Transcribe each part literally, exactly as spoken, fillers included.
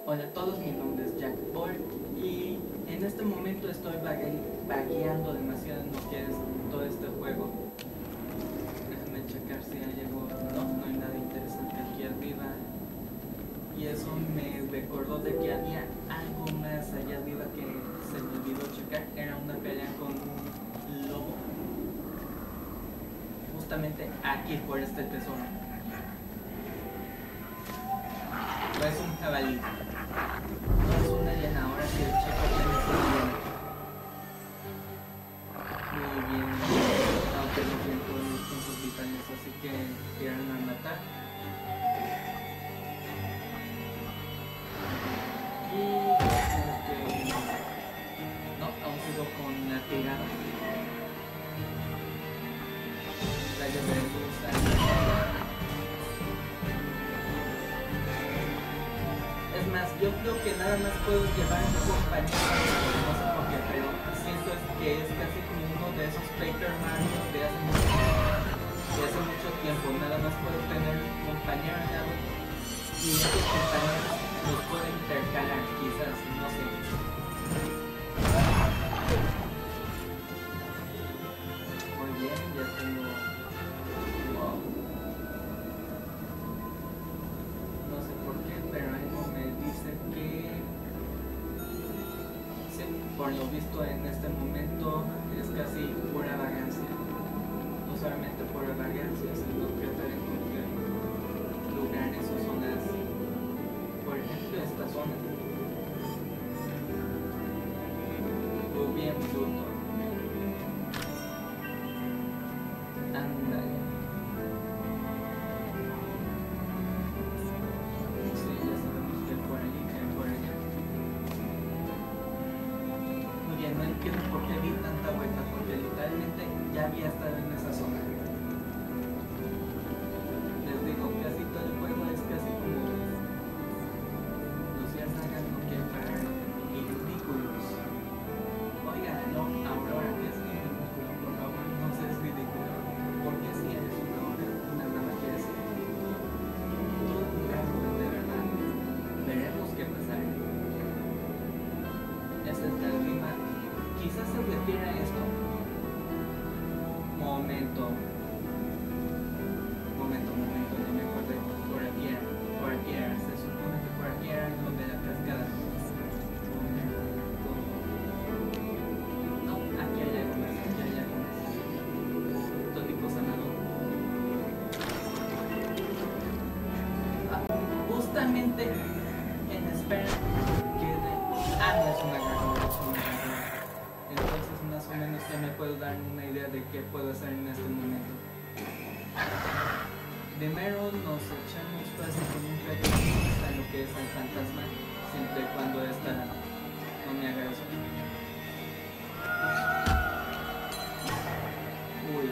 Hola a todos, mi nombre es Jack Boy y en este momento estoy vague- vagueando demasiado en lo que es todo este juego. Déjame checar si hay algo. No, no hay nada interesante aquí arriba. Y eso me recordó de que había algo más allá arriba que se me olvidó checar. Era una pelea con un lobo. Justamente aquí por este tesoro. No es un jabalí. No es una llena, ahora sí el chico tiene su llena. Muy bien. Aunque no tienen todos los puntos vitales, así que tiran a matar. Y como que no, aún sigo con la tirada. Rayo de luz ahí. Es más, yo creo que nada más puedo llevar un compañero, no sé por qué, pero siento que es casi como uno de esos Paper Mario de hace mucho, de hace mucho tiempo. Nada más puedo tener un compañero al lado y esos compañeros los puedo intercalar, quizás, no sé. Muy bien, ya tengo. Wow. No sé por qué, pero algo me dice que sí, por lo visto en este momento es casi pura vagancia. No solamente pura vagancia, sino tratar de encontrar lugares o zonas. Por ejemplo, esta zona. O bien bruto. Ándale. Sí, ya sabemos que por allí, que por allá. Muy bien, no entiendo por qué di tanta vuelta, porque literalmente ya había estado en esa zona. Les digo, casi todo el juego es casi como Luciérnagas no quiere parar y ridículos. Oiga, no, Aurora, que es ridículo, por favor, no seas ridículo. Porque si eres una hora, una rama quieres ser. Todo un rango de verdad. Veremos qué pasará. Esta es la rima. Quizás se refiere a esto. Momento. Momento, momento, no me acordé. Por aquí era, por aquí era. Se supone que por aquí era donde la cascada. Momento. No, aquí hay algo más, aquí hay algo más. Tónico sanador. Ah, justamente en espera que de... Ah, no es una garganta, es una garganta. Entonces más o menos ya me puedo dar una idea de qué puedo hacer en este momento. Primero nos echamos fácil con un rayo a lo que es el fantasma, siempre y cuando esta no me haga eso. Uy.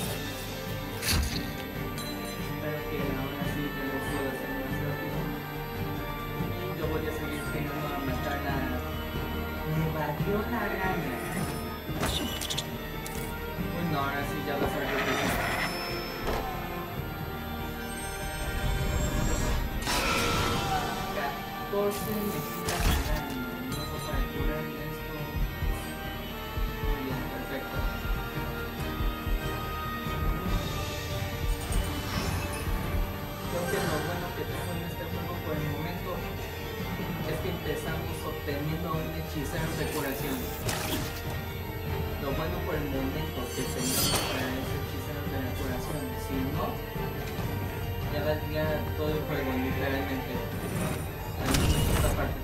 Espero que ahora sí te lo puedo hacer más rápido. Y yo voy a seguir teniendo a matar a... Me batió la araña. Uy, no, ahora sí ya va a ser difícil. catorce me quita la araña. Luego para curar esto. Muy bien, perfecto. Creo que lo bueno que tengo en este juego por el momento es que empezamos obteniendo un hechicero de curación. Lo bueno por el momento que tengamos para ese hechicero de la curación. Si no, ya valdría todo el juego literalmente. Al menos esta parte.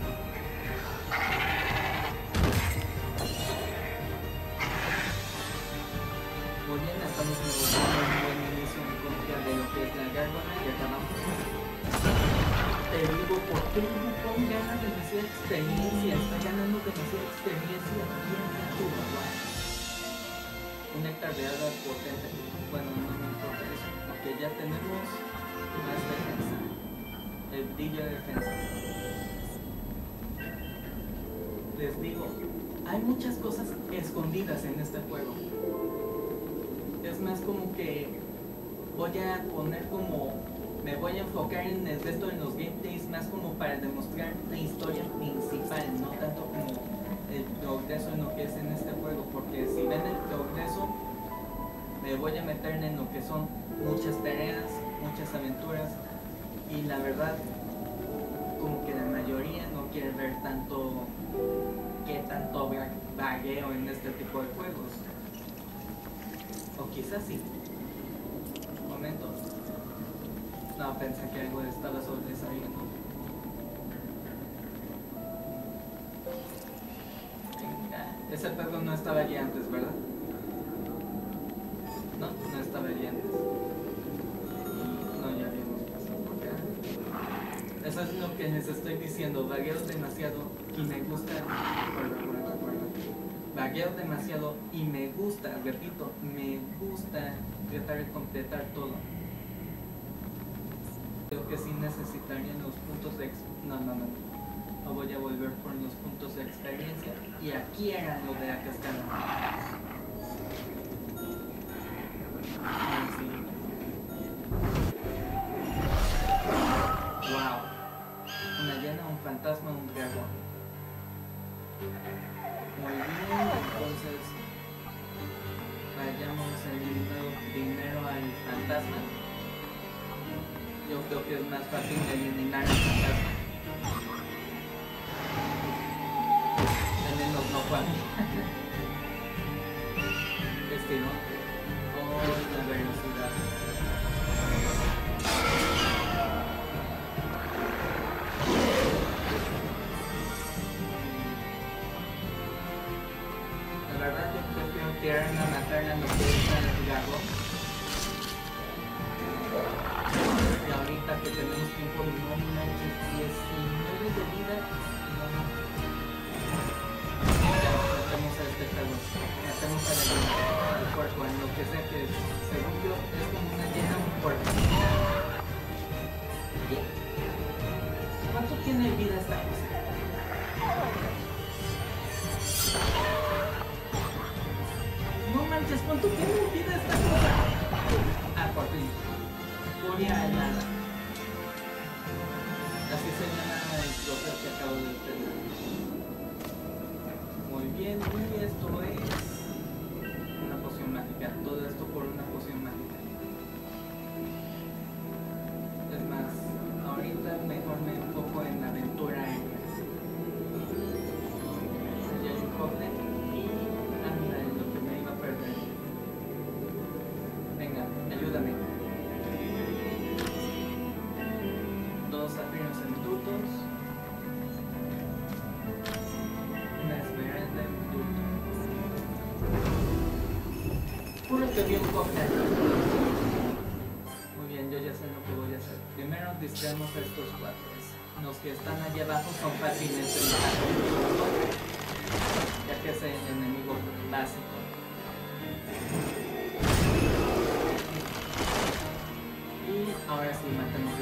Muy bien, estamos negociando un buen inicio en contra de lo que es la gárgola y acabamos. Te digo, ¿por qué el bufón gana demasiada experiencia? Está ganando demasiada experiencia. Bien, tu papá. Un néctar de hada potente. Bueno, no me importa eso, porque ya tenemos más defensa. El brillo de defensa. Les digo, hay muchas cosas escondidas en este juego. Es más como que voy a poner como me voy a enfocar en el resto de los gameplays más como para demostrar la historia principal, no tanto como el progreso en lo que es en este juego, porque si ven el progreso me voy a meter en lo que son muchas tareas, muchas aventuras, y la verdad como que la mayoría no quiere ver tanto que tanto vagueo en este tipo de juegos, o quizás sí. Un momento, no, pensé que algo estaba sobresaliendo. Venga, ese perro no estaba allí antes, ¿verdad? No, no estaba allí antes. No, ya habíamos pasado por acá. Eso es lo que les estoy diciendo, vagueo demasiado y me gusta. Vagueo demasiado y me gusta, repito, me gusta tratar de completar todo. Creo que sí necesitarían los puntos de ex... no, no, no, no voy a volver por los puntos de experiencia, y aquí era lo de la cascada. Ah, sí. Wow, una llena, un fantasma, un dragón. Muy bien, entonces vayamos eliminando primero al fantasma. Yo creo que es más fácil de eliminar al fantasma. Al menos no fue a mí. Este no. Oh, la velocidad. La verdad yo prefiero tirarme a matarla en lo que es el dragón. Y ahorita que tenemos tiempo, no manches, diecinueve de vida. No, no. Ya, matemos a este perro. Matemos a la al puerco, en lo que sea que según yo es como una llena un puerco. ¿Qué? ¿Cuánto tiene vida esta cosa? No manches, ¿cuánto tiene vida esta cosa? Ah, por fin. Furia helada. Así se llama el trofeo que acabo de obtener. Muy bien, y esto es una poción mágica. Todo esto por una poción mágica. Es más, ahorita mejor me enfoco en la aventura aérea. Allá hay un cofre y anda en lo que me iba a perder. Venga, ayúdame. Dos zafiros en dutos. Una esmeralda en duto. Juro que vi un cofre. Muy bien, yo ya sé lo que voy a hacer. Primero distraemos a estos cuatro. Los que están allá abajo son fácilmente matados, ya que es el enemigo básico. Y ahora sí, matémoslo.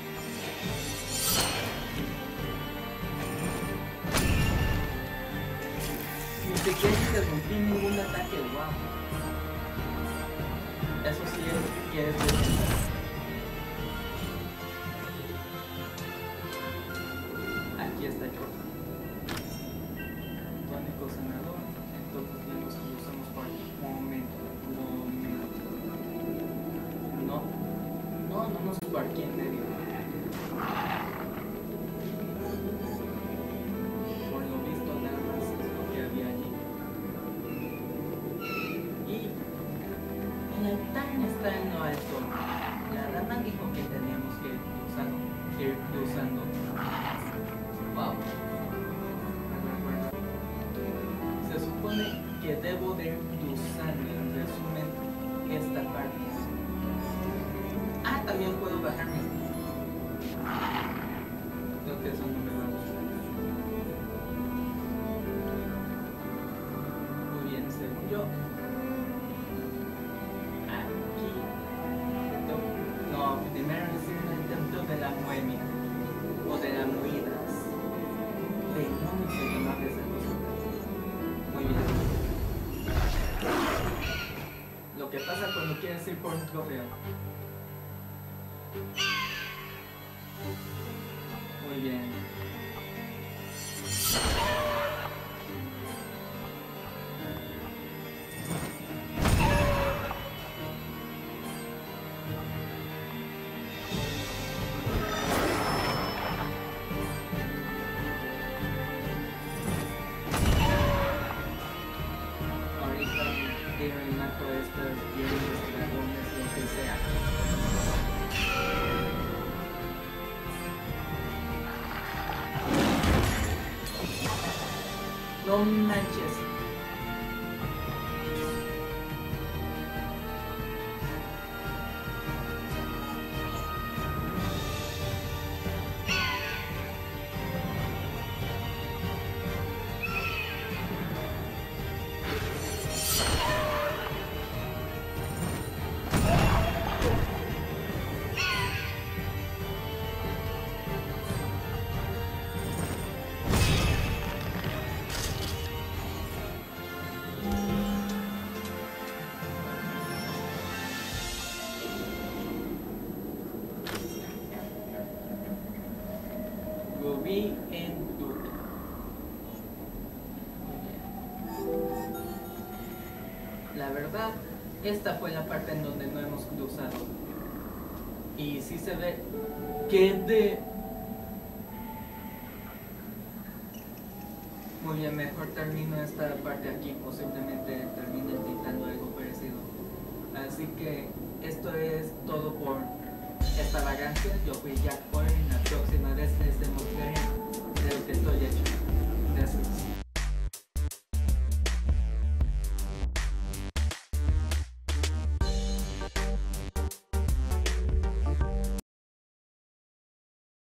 Ni siquiera interrumpí ningún ataque, wow. Eso sí es que es defensa. Aquí está el cofre. Tónico sanador. Entonces vemos que lo usamos por aquí. Momento, momento. No, no, no nos por aquí en medio. Por lo visto nada más es lo que había allí. Y el altar está en lo alto. La dama dijo que teníamos que ir usando, que ir usando. Wow. Se supone que debo de ir usando, en resumen, esta parte. Ah, también puedo bajarme. Creo que eso no me va a gustar. Muy bien, según yo. Aquí. No, primero es el templo de la Moemia. O de la Moidas. Demonios se llamaba esa cosa. Muy bien. Lo que pasa cuando quieres ir por un trofeo. Muy bien. Ahorita tienen mato estas bienes, dragones, lo que sea. No manches. Rubí en Duque. La verdad, esta fue la parte en donde no hemos cruzado. Y sí se ve que de... Muy bien, mejor termino esta parte aquí. Posiblemente termine editando algo parecido. Así que esto es todo por esta vagancia. Yo fui Jack Boy. En la próxima